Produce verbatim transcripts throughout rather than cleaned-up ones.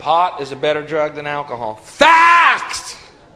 Pot is a better drug than alcohol. Fact!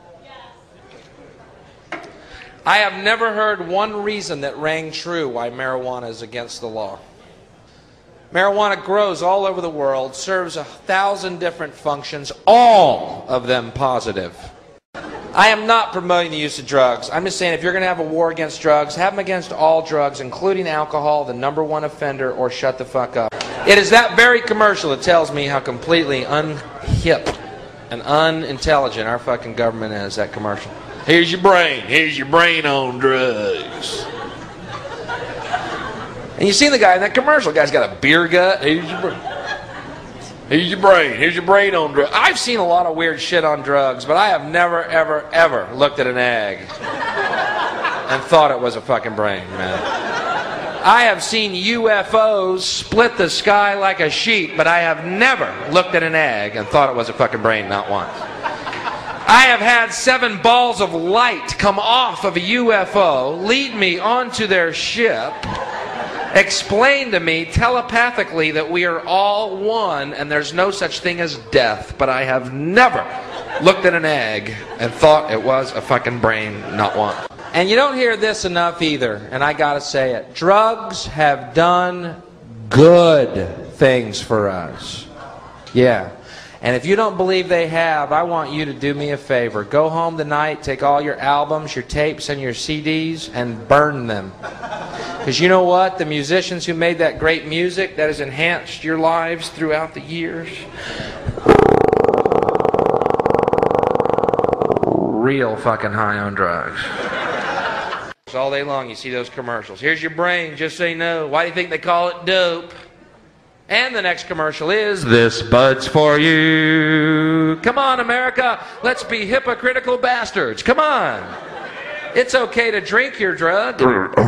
I have never heard one reason that rang true why marijuana is against the law. Marijuana grows all over the world, serves a thousand different functions, all of them positive. I am not promoting the use of drugs. I'm just saying if you're going to have a war against drugs, have them against all drugs, including alcohol, the number one offender, or shut the fuck up. It is that very commercial that tells me how completely unhip and unintelligent our fucking government is, that commercial. Here's your brain. Here's your brain on drugs. And you seen the guy in that commercial. The guy's got a beer gut. Here's your brain. Here's your brain. Here's your brain on drugs. I've seen a lot of weird shit on drugs, but I have never, ever, ever looked at an egg and thought it was a fucking brain, man. I have seen U F Os split the sky like a sheet, but I have never looked at an egg and thought it was a fucking brain, not once. I have had seven balls of light come off of a U F O, lead me onto their ship, explain to me telepathically that we are all one and there's no such thing as death, but I have never looked at an egg and thought it was a fucking brain, not one. And you don't hear this enough either, and I gotta say it. Drugs have done good things for us. Yeah. And if you don't believe they have, I want you to do me a favor. Go home tonight, take all your albums, your tapes, and your C Ds, and burn them. Because you know what? The musicians who made that great music that has enhanced your lives throughout the years, real fucking high on drugs. All day long you see those commercials. Here's your brain, just say no. Why do you think they call it dope? And the next commercial is, this bud's for you. Come on, America, let's be hypocritical bastards. Come on. It's okay to drink your drug.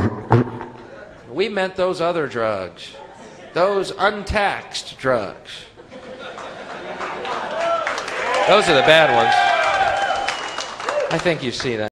We meant those other drugs. Those untaxed drugs. Those are the bad ones. I think you see that.